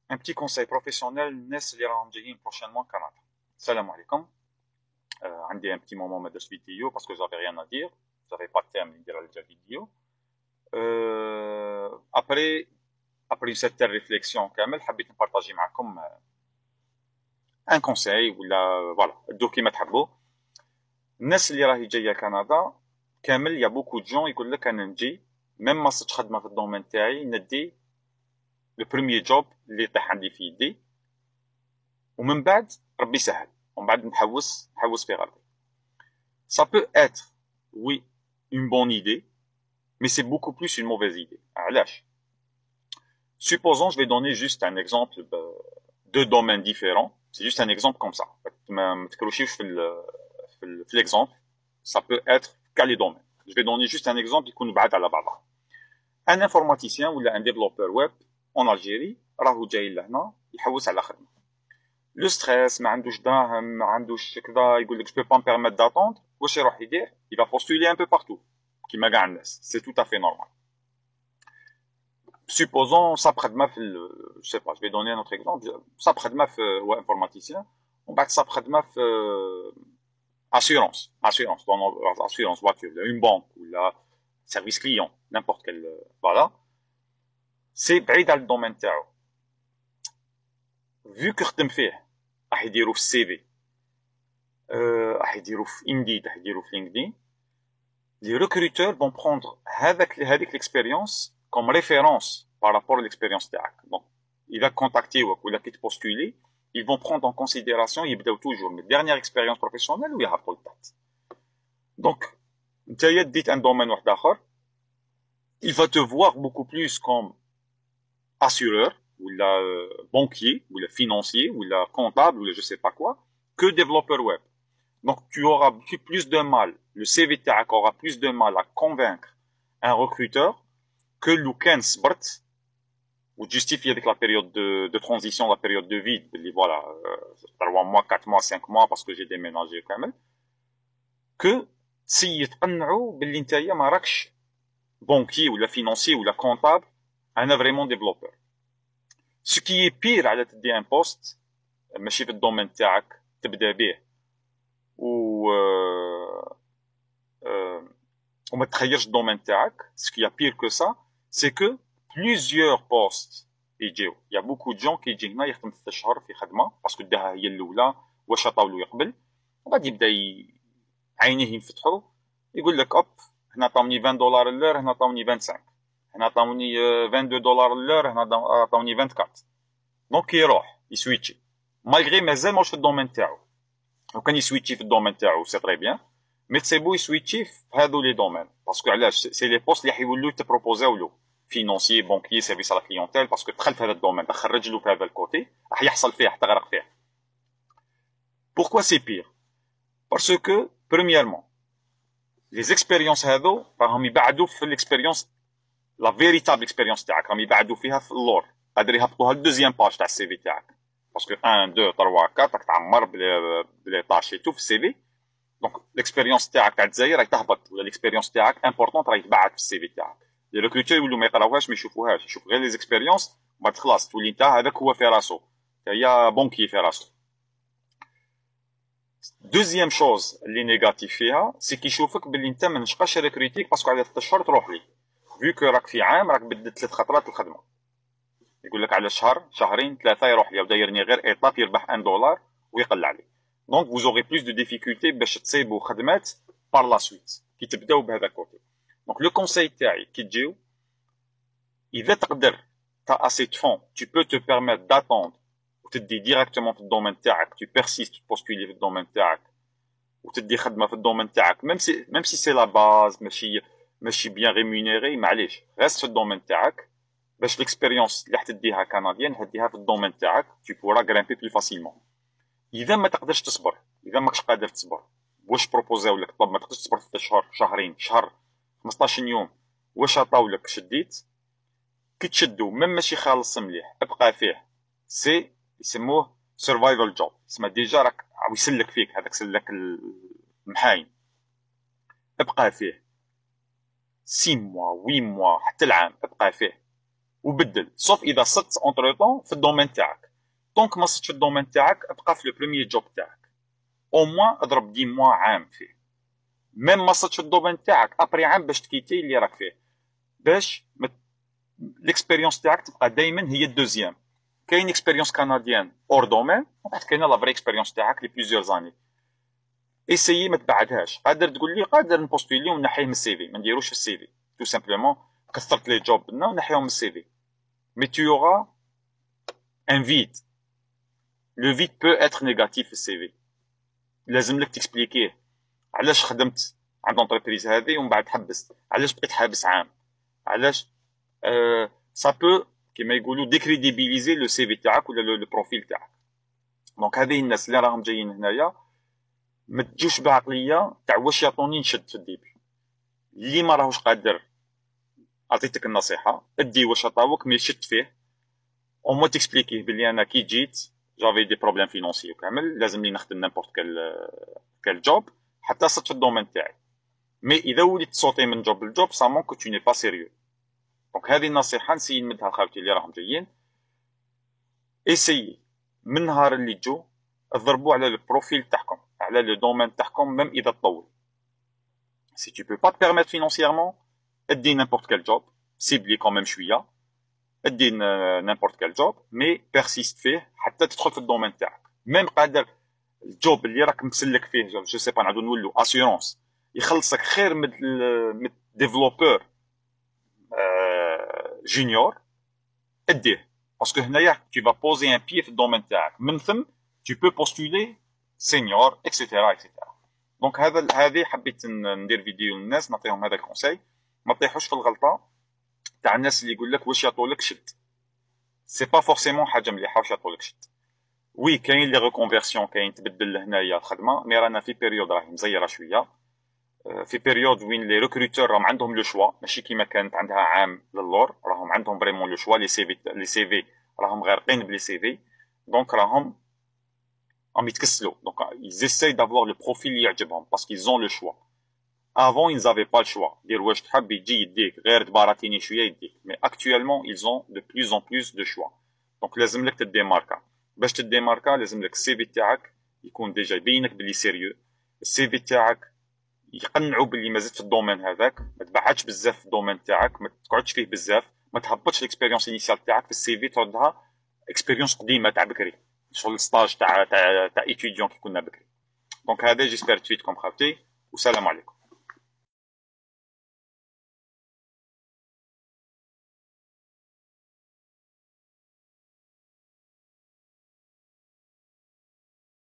Un petit conseil professionnel الناس اللي راهم جايين prochainement Canada. Salam alaikum. عندي un petit moment ما درت فيديو parce que j'avais rien à dire. J'avais pas de thème اللي ندير على الجا فيديو. Après une certaine réflexion كامل حبيت نبارطاجي معكم un conseil ولا voilà دوك كيما تحبوا. الناس اللي راهي جايه كندا كامل يا بوكو دو جون يقول لك انا نجي ميم ما صرتش خدمه في الدومين تاعي ندي لو بروميير جوب اللي يطيح عندي في يدي ومن بعد ربي يسهل ومن بعد نحوس في غربي. Ça peut être, oui, une bonne idée, mais c'est beaucoup plus une mauvaise idée. علاش؟ Supposons, je vais donner juste un exemple de deux domaines différents. C'est juste un exemple comme ça. ما تكروشيش في l'exemple. Ça peut être qu'à les domaines. Je vais donner juste un exemple يكون بعاد على بعضها. Un informaticien ou un développeur web en Algérie راهو جاي لهنا يحوس على خدمة. لو ستريس ما عندوش دراهم ما عندوش كذا يقول لك جو بو با مبيرميت داتوندر واش يروح يدير il va postuler un peu partout كيما كاع الناس سي tout à fait normal. Supposons صاب خدمه في je sais pas je vais donner un autre exemple صاب خدمه في هو informaticien ومن بعد صاب خدمه في assurance dans assurance voiture une banque ou la service client n'importe quel voilà c'est بعيد على الدومين تاعو vu que خدم فيه راح يديروا في السي في راح يديروا في انديد راح يديروا في لينكدين. Les recruteurs vont prendre هذيك l'expérience comme référence par rapport à l'expérience تاعك. Donc il va contacter ولا كي تبوستولي ils vont prendre en considération يبداو toujours من dernière expérience professionnelle ويهبطوا لتحت. Donc نتايا ديت un domaine واحد اخر il va te voir beaucoup plus comme assureur ولا banquier ولا financier ولا comptable ولا je sais pas quoi que développeur web. Donc, tu auras plus de mal, le CV تاعك aura plus de mal à convaincre un recruteur que لو كان صبرت وتجستيفي هذيك la période de transition, la période de vide, اللي voilà, 3 mois, 4 mois, 5 mois parce que j'ai déménagé كامل, que تسيي تقنعوا باللي نتايا ما راكش banquier ولا financier ولا comptable, انا vraiment développeur. Ce qui est pire على تدي un poste ماشي في الدومين تاعك تبدا به و وما تخيرش الدومين تاعك ce qui a pire que ça c'est que plusieurs postes يجيو يا بوكو دو كي يجي هنا يخدم 6 شهور في خدمه باسكو داها هي الاولى واش عطاولو يقبل وغادي يبدا عينيه ينفتحوا يقول لك اوب هنا عطاوني 20 دولار اللور هنا عطاوني 25 هنا عطاوني 22 دولار اللور هنا عطاوني 24 دونك يروح يسويتشي مالغري مازال ماهوش في الدومين تاعو وكان يسويتشي في الدومين تاعو سي تري بيان مي تسيبو يسويتشي في هادو لي دومين باسكو علاش سي لي بوست اللي حيولوا يتبروبوزاو له فينونسي بونكي سيرفيس على كليونتيل باسكو دخل في هذا الدومين دخل رجلو في هذا الكوتي راح يحصل فيه حتى غرق فيه. Pourquoi c'est pire? Parce que premièrement les expériences هادو راهم يبعدوا في الاكسبيريونس لا فيريتابل اكسبيريونس تاعك راهم يبعدوا فيها في اللور قادر يهبطوها الدوزيام باج تاع السي في تاعك باسكو 1 2 3 4 راك تعمر بلي طاش تو في السي في دونك ليكسبيريونس تاعك تاع الجزائر راهي تهبط ولا ليكسبيريونس تاعك امبورطونت راهي تبعث في السي في تاعك. لي ريكروتور يولوا ما يقراوهاش ما يشوفوهاش يشوف غير لي زيكسبيريونس بعد خلاص تولي انت هذاك هو في راسو هي بونكي في راسو. دوزيام شوز اللي نيجاتيف فيها سي كيشوفك باللي انت ما نشقاش ريكروتيك باسكو على 3 شهور تروح لي فيو كو راك في عام راك بدلت 3 خطرات الخدمه يقول لك على شهر شهرين ثلاثه يروح لي ودا يرني غير ايطاب يربح 1 دولار ويقلع عليه. دونك vous aurez plus de difficultés باش تصيبوا خدمات par la suite كي تبداو بهذا الكوتي. دونك لو كونساي تاعي كي تجيو اذا تقدر تا assez de fonds tu peux te permettre d'attendre وتدي ديريكتومون في الدومين تاعك tu persistes تبوستولي في الدومين تاعك وتدي خدمه في الدومين تاعك même si c'est la base ماشي bien rémunéré معليش رست في الدومين تاعك باش ليكسبيريونس اللي حتديها كنديان هديها في الدومين تاعك tu pourras grimper plus facilement. اذا ما تقدرش تصبر اذا ماكش قادر تصبر واش بروبوزاو لك طب ما تقدرش تصبر 6 شهور شهرين شهر 15 يوم واش عطاو لك شديت كي تشدو ميم ماشي خالص مليح ابقى فيه سي يسموه سرفايفل جوب اسمها ديجا راك يسلك فيك هذاك سلك المحاين ابقى فيه 6 موا 8 موا حتى العام ابقى فيه وبدل سوف اذا صدت اونتر طون في الدومين تاعك. دونك ما صدتش في الدومين تاعك ابقى في لو بروميي جوب تاعك او موان اضرب 10 موا عام فيه. ميم ما صدتش في الدومين تاعك ابري عام باش تكيتي اللي راك فيه باش ليكسبيريونس تاعك تبقى دائما هي الدوزيام. كاين اكسبيريونس كنديان اور دومين وبعد كاينه لا فري اكسبيريونس تاعك لي بليزيور زاني. ايسيي ما تبعدهاش. قادر تقول لي قادر نبوستولي ونحيه من السي في، ما نديروش في السي في تو سامبلومون كثرت لي جوب ونحيهم من السي في. مي tu auras un vide. Le vide peut être négatif في السي في. لازم لك تكسبليكيه علاش خدمت عند لونتربريز هذه ومن بعد حبست، علاش بقيت حابس عام، علاش سا بو كيما يقولوا ديكريديبيليزي لو سي في تاعك ولا لو بروفيل تاعك. دونك هذه الناس اللي راهم جايين هنايا ما تجوش بعقليه تاع واش يعطوني نشد في الديبي. اللي ما راهوش قادر عطيتك النصيحه ادي واش عطاوك مي شد فيه او مو تكسبليكيه بلي انا كي جيت جافي دي بروبليم فينونسي وكامل لازم لي نخدم نيمبورت كال جوب حتى صرت في الدومين تاعي. مي اذا وليت تصوتي من جوب لجوب سا مونك تو ني با سيريو. دونك هذه النصيحه نسيي نمدها لخاوتي اللي راهم جايين. ايسيي من نهار اللي تجو ضربوا على البروفيل تاعكم على لو دومين تاعكم ميم اذا تطول. سي tu peux pas te permettre financièrement ادي نيمبورت كال جوب سيبلي كون ميم شويه ادي نيمبورت كال جوب مي بيرسيست فيه حتى تدخل في الدومين تاعك. ميم قادر الجوب اللي راك مسلك فيه جو سي با نعاودو نولو اسيورونس يخلصك خير من ديفلوبور جونيور اديه باسكو هنايا tu vas poser un pied في الدومين تاعك من ثم tu peux postuler سينيور اكسيتيرا اكسيتيرا. دونك هذه حبيت ندير فيديو للناس نعطيهم هذا الكونساي. ما تطيحوش في الغلطه تاع الناس اللي يقول لك واش يعطولك شد. سي با فورسيمون حاجه مليحه واش يعطولك شد. وي كاين لي ريكونفيرسيون كاين تبدل هنايا الخدمه مي رانا في بيريود راهي مزيره شويه. في بيريود وين لي ريكروتور راهم عندهم لو شوا ماشي كيما كانت عندها عام للور راهم عندهم فريمون لو شوا. لي سي في راهم غارقين بلي سي في دونك راهم يتكسلوا. دونك يزيساي دافوار لو بروفيل اللي يعجبهم باسكو ils ont le choix. Avant, ils n'avaient pas le choix. Dire واش تحب يجي يديك غير تباراتيني شويه يديك. Mais actuellement, ils ont de plus en plus de choix. Donc لازم لك تديماركا. باش تديماركا لازم لك السي في تاعك يكون ديجا يبينك بلي سيريو. السي في تاعك يقنعوا باللي مازلت في الدومين هذاك، ما تبعدش بزاف في الدومين تاعك، ما تقعدش فيه بزاف، ما تهبطش الاكسبيريونس انيسيال تاعك في السي في تردها اكسبيريونس قديمه تاع بكري شغل ستاج تاع ايتيديون كي كنا بكري. دونك هذا جيسبر تفيدكم خاوتي والسلام عليكم.